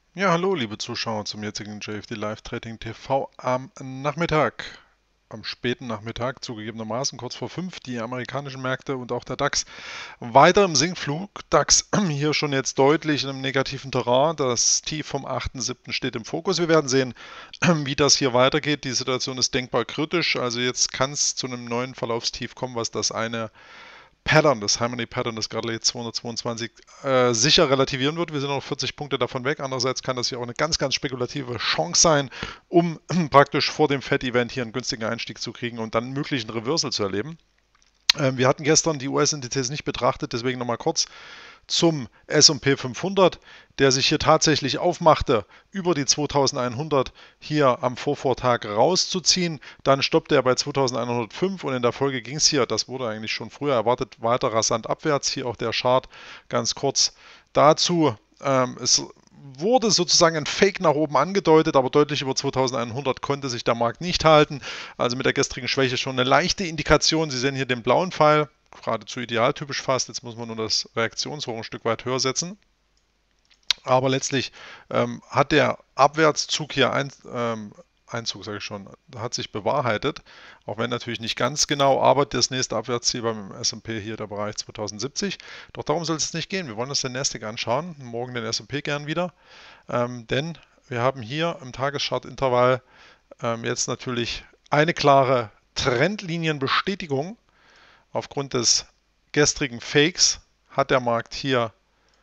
Ja, hallo liebe Zuschauer zum jetzigen JFD Live Trading TV am Nachmittag, am späten Nachmittag, zugegebenermaßen kurz vor 5, die amerikanischen Märkte und auch der DAX weiter im Sinkflug. DAX hier schon jetzt deutlich in einem negativen Terrain. Das Tief vom 8.7. steht im Fokus. Wir werden sehen, wie das hier weitergeht. Die Situation ist denkbar kritisch. Also jetzt kann es zu einem neuen Verlaufstief kommen, was das eine Pattern, das Harmony Pattern, das gerade jetzt 222 sicher relativieren wird. Wir sind noch 40 Punkte davon weg. Andererseits kann das hier auch eine ganz, ganz spekulative Chance sein, um praktisch vor dem Fed-Event hier einen günstigen Einstieg zu kriegen und dann einen möglichen Reversal zu erleben. Wir hatten gestern die US-Indizes nicht betrachtet, deswegen nochmal kurz zum S&P 500, der sich hier tatsächlich aufmachte, über die 2100 hier am Vorvortag rauszuziehen. Dann stoppte er bei 2105 und in der Folge ging es hier, das wurde eigentlich schon früher erwartet, weiter rasant abwärts. Hier auch der Chart ganz kurz dazu. Es wurde sozusagen ein Fake nach oben angedeutet, aber deutlich über 2100 konnte sich der Markt nicht halten. Also mit der gestrigen Schwäche schon eine leichte Indikation. Sie sehen hier den blauen Pfeil, geradezu idealtypisch fast. Jetzt muss man nur das Reaktionshoch ein Stück weit höher setzen. Aber letztlich hat der Abwärtszug hier Einzug, sage ich schon, hat sich bewahrheitet. Auch wenn natürlich nicht ganz genau, aber das nächste Abwärtsziel beim S&P hier der Bereich 2070. Doch darum soll es nicht gehen. Wir wollen uns den Nasdaq anschauen, morgen den S&P gern wieder. Denn wir haben hier im Tageschartintervall jetzt natürlich eine klare Trendlinienbestätigung. Aufgrund des gestrigen Fakes hat der Markt hier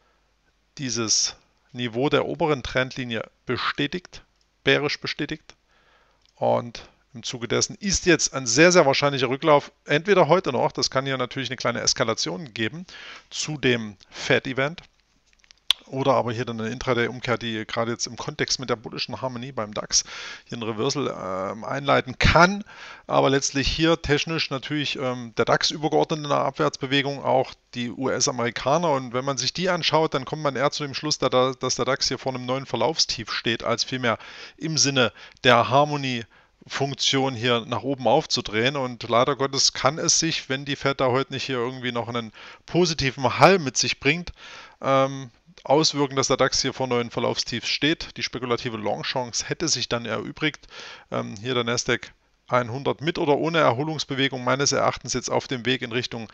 dieses Niveau der oberen Trendlinie bestätigt, bärisch bestätigt. Und im Zuge dessen ist jetzt ein sehr, sehr wahrscheinlicher Rücklauf, entweder heute noch, das kann hier natürlich eine kleine Eskalation geben zu dem Fed-Event, oder aber hier dann eine Intraday-Umkehr, die gerade jetzt im Kontext mit der bullischen Harmonie beim DAX hier ein Reversal einleiten kann. Aber letztlich hier technisch natürlich der DAX übergeordnet in einer Abwärtsbewegung, auch die US-Amerikaner. Und wenn man sich die anschaut, dann kommt man eher zu dem Schluss, dass der DAX hier vor einem neuen Verlaufstief steht, als vielmehr im Sinne der Harmonie Funktion hier nach oben aufzudrehen. Und leider Gottes kann es sich, wenn die Fed da heute nicht hier irgendwie noch einen positiven Hall mit sich bringt, auswirken, dass der DAX hier vor neuen Verlaufstiefs steht. Die spekulative Long-Chance hätte sich dann erübrigt. Hier der Nasdaq 100 mit oder ohne Erholungsbewegung meines Erachtens jetzt auf dem Weg in Richtung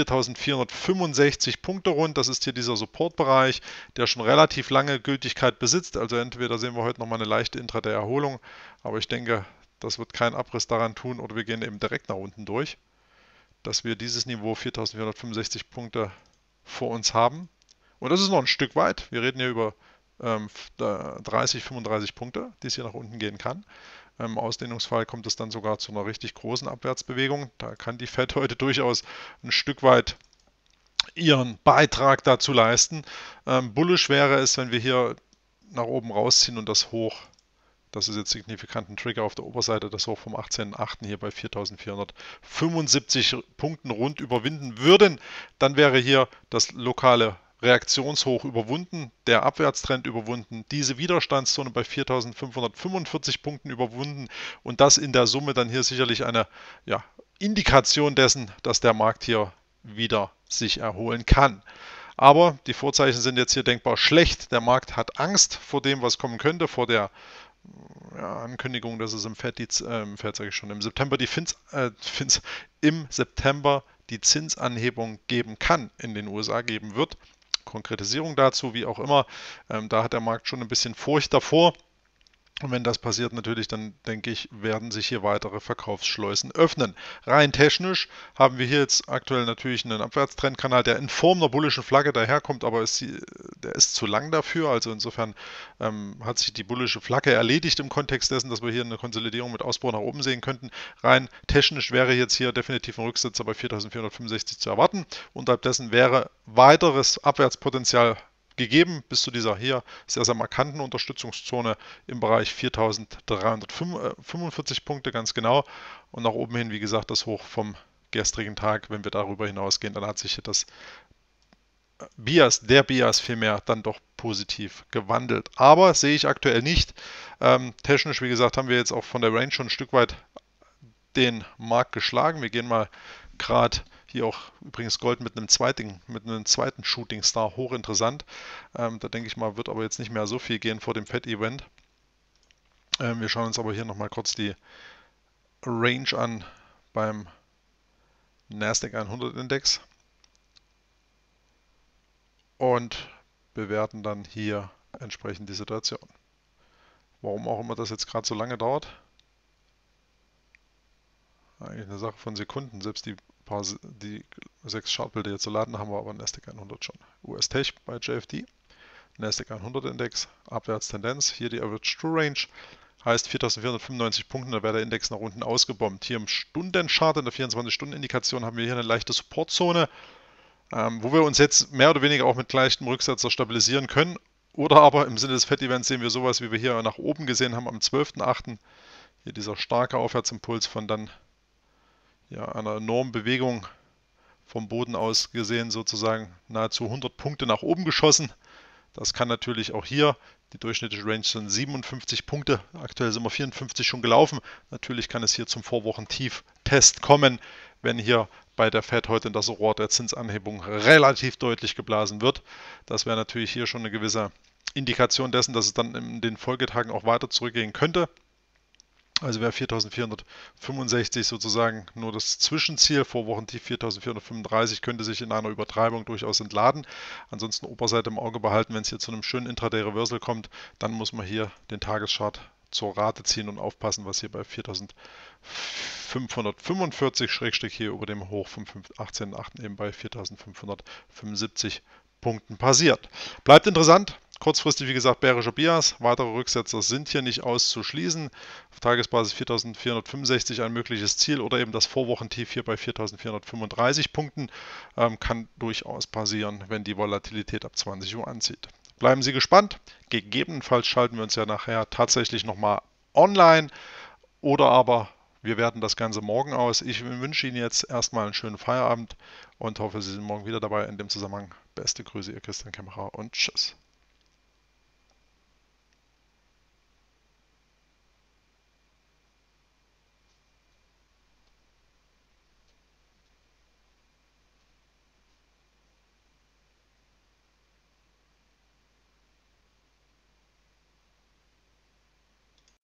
4465 Punkte rund. Das ist hier dieser Supportbereich, der schon relativ lange Gültigkeit besitzt. Also entweder sehen wir heute nochmal eine leichte Intraday-Erholung, aber ich denke, das wird keinen Abriss daran tun oder wir gehen eben direkt nach unten durch, dass wir dieses Niveau 4465 Punkte vor uns haben. Und das ist noch ein Stück weit. Wir reden hier über 30, 35 Punkte, die es hier nach unten gehen kann. Im Ausdehnungsfall kommt es dann sogar zu einer richtig großen Abwärtsbewegung. Da kann die Fed heute durchaus ein Stück weit ihren Beitrag dazu leisten. Bullish wäre es, wenn wir hier nach oben rausziehen und das Hoch, das ist jetzt signifikant ein Trigger auf der Oberseite, das Hoch vom 18.8. hier bei 4475 Punkten rund überwinden würden. Dann wäre hier das lokale Reaktionshoch überwunden, der Abwärtstrend überwunden, diese Widerstandszone bei 4545 Punkten überwunden und das in der Summe dann hier sicherlich eine Indikation dessen, dass der Markt hier wieder sich erholen kann. Aber die Vorzeichen sind jetzt hier denkbar schlecht. Der Markt hat Angst vor dem, was kommen könnte, vor der Ankündigung, dass es im im September im September die Zinsanhebung geben kann, in den USA geben wird. Konkretisierung dazu, wie auch immer. Da hat der Markt schon ein bisschen Furcht davor. Und wenn das passiert natürlich, dann denke ich, werden sich hier weitere Verkaufsschleusen öffnen. Rein technisch haben wir hier jetzt aktuell natürlich einen Abwärtstrendkanal, der in Form einer bullischen Flagge daherkommt, aber der ist zu lang dafür. Also insofern hat sich die bullische Flagge erledigt im Kontext dessen, dass wir hier eine Konsolidierung mit Ausbruch nach oben sehen könnten. Rein technisch wäre jetzt hier definitiv ein Rücksetzer bei 4465 zu erwarten. Unterhalb dessen wäre weiteres Abwärtspotenzial gegeben bis zu dieser hier sehr, sehr markanten Unterstützungszone im Bereich 4345 Punkte ganz genau und nach oben hin, wie gesagt, das Hoch vom gestrigen Tag. Wenn wir darüber hinausgehen, dann hat sich der Bias vielmehr dann doch positiv gewandelt. Aber sehe ich aktuell nicht. Technisch, wie gesagt, haben wir jetzt auch von der Range schon ein Stück weit den Markt geschlagen. Wir gehen mal gerade Hier auch übrigens Gold mit einem zweiten Shooting Star, hochinteressant. Da denke ich mal, wird aber jetzt nicht mehr so viel gehen vor dem Fed-Event. Wir schauen uns aber hier nochmal kurz die Range an beim Nasdaq 100 Index und bewerten dann hier entsprechend die Situation. Warum auch immer das jetzt gerade so lange dauert. Eigentlich eine Sache von Sekunden. Selbst die 6 Chartbilder jetzt zu laden, haben wir aber Nasdaq 100 schon. US-Tech bei JFD, Nasdaq 100 Index, Abwärtstendenz. Hier die Average True Range. Heißt 4495 Punkte, da wäre der Index nach unten ausgebombt. Hier im Stundenchart, in der 24-Stunden-Indikation, haben wir hier eine leichte Supportzone, wo wir uns jetzt mehr oder weniger auch mit leichtem Rücksetzer stabilisieren können. Oder aber im Sinne des Fed-Events sehen wir sowas, wie wir hier nach oben gesehen haben am 12.08. Hier dieser starke Aufwärtsimpuls von dann einer enormen Bewegung vom Boden aus gesehen, sozusagen nahezu 100 Punkte nach oben geschossen. Das kann natürlich auch hier, die durchschnittliche Range sind 57 Punkte, aktuell sind wir 54 schon gelaufen. Natürlich kann es hier zum Vorwochentief-Test kommen, wenn hier bei der Fed heute in das Rohr der Zinsanhebung relativ deutlich geblasen wird. Das wäre natürlich hier schon eine gewisse Indikation dessen, dass es dann in den Folgetagen auch weiter zurückgehen könnte. Also wäre 4465 sozusagen nur das Zwischenziel, Vorwochentief 4435 könnte sich in einer Übertreibung durchaus entladen. Ansonsten Oberseite im Auge behalten, wenn es hier zu einem schönen Intraday-Reversal kommt, dann muss man hier den Tageschart zur Rate ziehen und aufpassen, was hier bei 4545 hier über dem Hoch vom 18.8. eben bei 4575 Punkten passiert. Bleibt interessant. Kurzfristig, wie gesagt, bärischer Bias. Weitere Rücksetzer sind hier nicht auszuschließen. Auf Tagesbasis 4465 ein mögliches Ziel oder eben das Vorwochentief hier bei 4435 Punkten. Kann durchaus passieren, wenn die Volatilität ab 20 Uhr anzieht. Bleiben Sie gespannt. Gegebenenfalls schalten wir uns ja nachher tatsächlich nochmal online oder aber wir werten das Ganze morgen aus. Ich wünsche Ihnen jetzt erstmal einen schönen Feierabend und hoffe, Sie sind morgen wieder dabei. In dem Zusammenhang beste Grüße, Ihr Christian Kämmerer und tschüss.